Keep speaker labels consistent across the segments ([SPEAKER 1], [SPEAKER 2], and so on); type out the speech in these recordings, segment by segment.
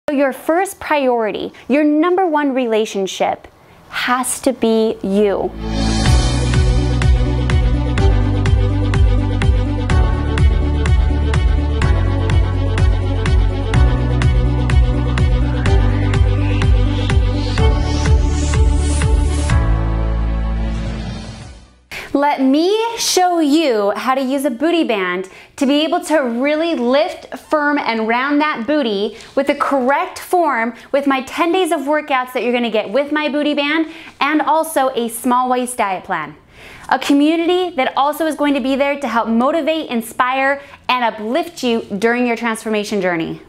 [SPEAKER 1] Your first priority, your number one relationship, has to be you. Let me show you how to use a booty band to be able to really lift, firm, and round that booty with the correct form with my 10 days of workouts that you're gonna get with my booty band, and also a small waist diet plan. A community that also is going to be there to help motivate, inspire, and uplift you during your transformation journey.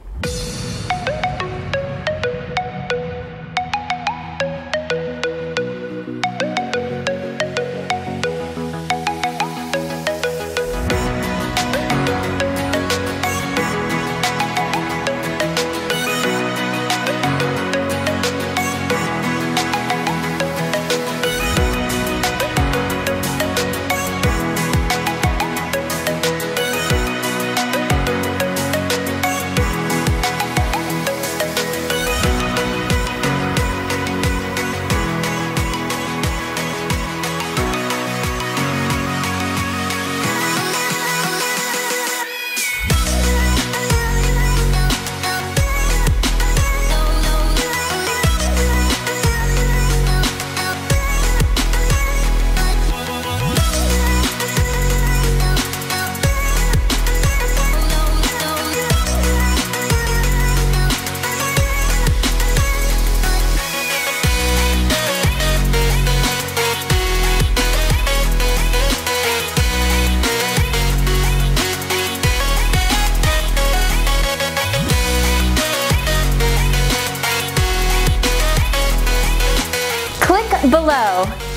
[SPEAKER 1] Below